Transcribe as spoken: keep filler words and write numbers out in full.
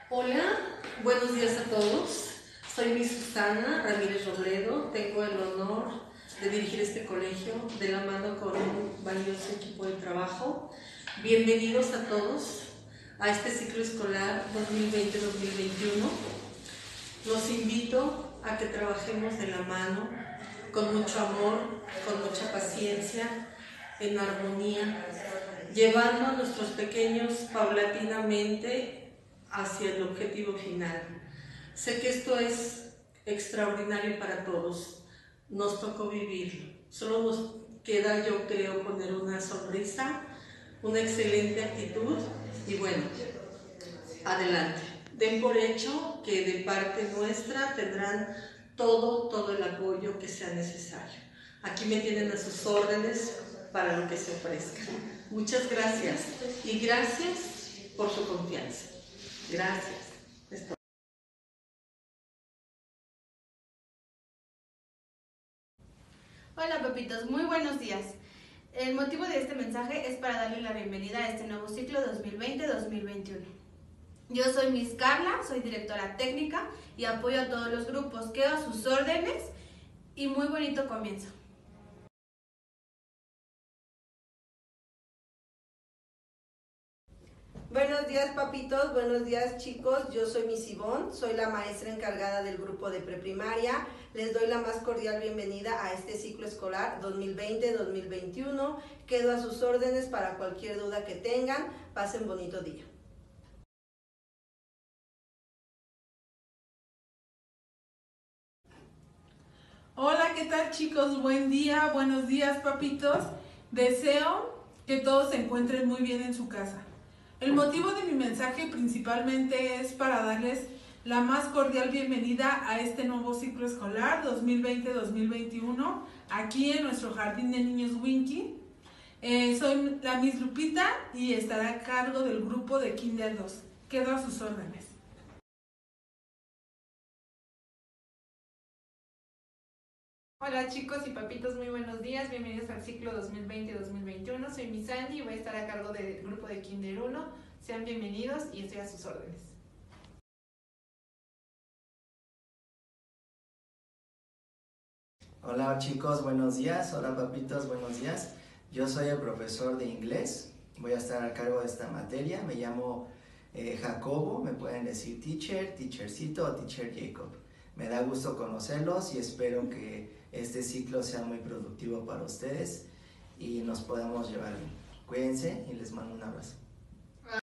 Hola, buenos días a todos. Soy Miss Susana Ramírez Robledo. Tengo el honor de dirigir este colegio de la mano con un valioso equipo de trabajo. Bienvenidos a todos a este ciclo escolar dos mil veinte dos mil veintiuno. Los invito a que trabajemos de la mano, con mucho amor, con mucha paciencia, en armonía, llevando a nuestros pequeños paulatinamente hacia el objetivo final. Sé que esto es extraordinario para todos, nos tocó vivirlo, solo nos queda, yo creo, poner una sonrisa, una excelente actitud y bueno, adelante. Den por hecho que de parte nuestra tendrán todo, todo el apoyo que sea necesario. Aquí me tienen a sus órdenes para lo que se ofrezca. Muchas gracias y gracias por su confianza. Gracias. Esto. Hola papitos, muy buenos días. El motivo de este mensaje es para darle la bienvenida a este nuevo ciclo dos mil veinte dos mil veintiuno. Yo soy Miss Carla, soy directora técnica y apoyo a todos los grupos. Quedo a sus órdenes y muy bonito comienzo. Buenos días papitos, buenos días chicos, yo soy Miss Ivonne, soy la maestra encargada del grupo de preprimaria. Les doy la más cordial bienvenida a este ciclo escolar dos mil veinte dos mil veintiuno. Quedo a sus órdenes para cualquier duda que tengan. Pasen bonito día. Hola, ¿qué tal chicos? Buen día, buenos días papitos. Deseo que todos se encuentren muy bien en su casa. El motivo de mi mensaje principalmente es para darles la más cordial bienvenida a este nuevo ciclo escolar dos mil veinte dos mil veintiuno aquí en nuestro Jardín de Niños Winky. Eh, soy la Miss Lupita y estaré a cargo del grupo de Kinder dos. Quedo a sus órdenes. Hola chicos y papitos, muy buenos días, bienvenidos al ciclo dos mil veinte dos mil veintiuno. Soy Miss Andy y voy a estar a cargo del grupo de Kinder uno. Sean bienvenidos y estoy a sus órdenes. Hola chicos, buenos días. Hola papitos, buenos días. Yo soy el profesor de inglés. Voy a estar a cargo de esta materia. Me llamo eh, Jacobo. Me pueden decir teacher, teachercito o teacher Jacob. Me da gusto conocerlos y espero que este ciclo sea muy productivo para ustedes y nos podamos llevar bien. Cuídense y les mando un abrazo.